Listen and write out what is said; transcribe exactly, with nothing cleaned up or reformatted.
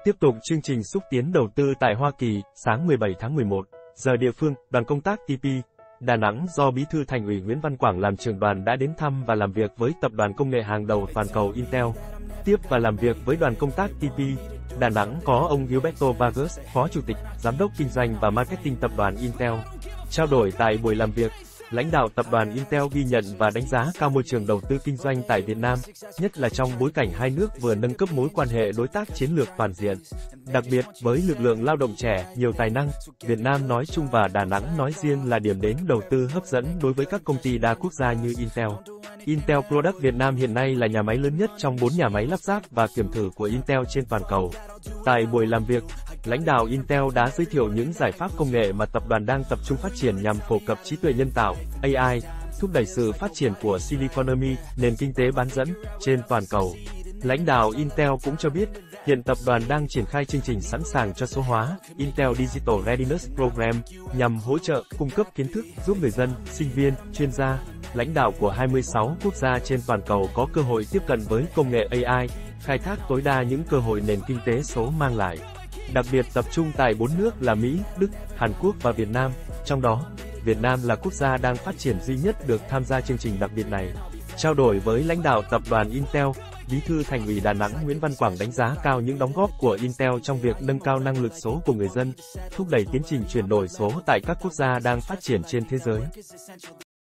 Tiếp tục chương trình xúc tiến đầu tư tại Hoa Kỳ, sáng mười bảy tháng mười một, giờ địa phương, đoàn công tác tê pê Đà Nẵng do Bí thư Thành ủy Nguyễn Văn Quảng làm trưởng đoàn đã đến thăm và làm việc với tập đoàn công nghệ hàng đầu toàn cầu Intel. Tiếp và làm việc với đoàn công tác tê pê Đà Nẵng có ông Gilberto Vargas, Phó Chủ tịch, Giám đốc Kinh doanh và Marketing tập đoàn Intel. Trao đổi tại buổi làm việc, lãnh đạo tập đoàn Intel ghi nhận và đánh giá cao môi trường đầu tư kinh doanh tại Việt Nam, nhất là trong bối cảnh hai nước vừa nâng cấp mối quan hệ đối tác chiến lược toàn diện. Đặc biệt, với lực lượng lao động trẻ, nhiều tài năng, Việt Nam nói chung và Đà Nẵng nói riêng là điểm đến đầu tư hấp dẫn đối với các công ty đa quốc gia như Intel. Intel Product Việt Nam hiện nay là nhà máy lớn nhất trong bốn nhà máy lắp ráp và kiểm thử của Intel trên toàn cầu. Tại buổi làm việc, lãnh đạo Intel đã giới thiệu những giải pháp công nghệ mà tập đoàn đang tập trung phát triển nhằm phổ cập trí tuệ nhân tạo, a i, thúc đẩy sự phát triển của Siliconomy, nền kinh tế bán dẫn, trên toàn cầu. Lãnh đạo Intel cũng cho biết, hiện tập đoàn đang triển khai chương trình sẵn sàng cho số hóa, Intel Digital Readiness Program, nhằm hỗ trợ, cung cấp kiến thức, giúp người dân, sinh viên, chuyên gia, lãnh đạo của hai mươi sáu quốc gia trên toàn cầu có cơ hội tiếp cận với công nghệ a i, khai thác tối đa những cơ hội nền kinh tế số mang lại. Đặc biệt tập trung tại bốn nước là Mỹ, Đức, Hàn Quốc và Việt Nam, trong đó, Việt Nam là quốc gia đang phát triển duy nhất được tham gia chương trình đặc biệt này. Trao đổi với lãnh đạo tập đoàn Intel, Bí thư Thành ủy Đà Nẵng Nguyễn Văn Quảng đánh giá cao những đóng góp của Intel trong việc nâng cao năng lực số của người dân, thúc đẩy tiến trình chuyển đổi số tại các quốc gia đang phát triển trên thế giới.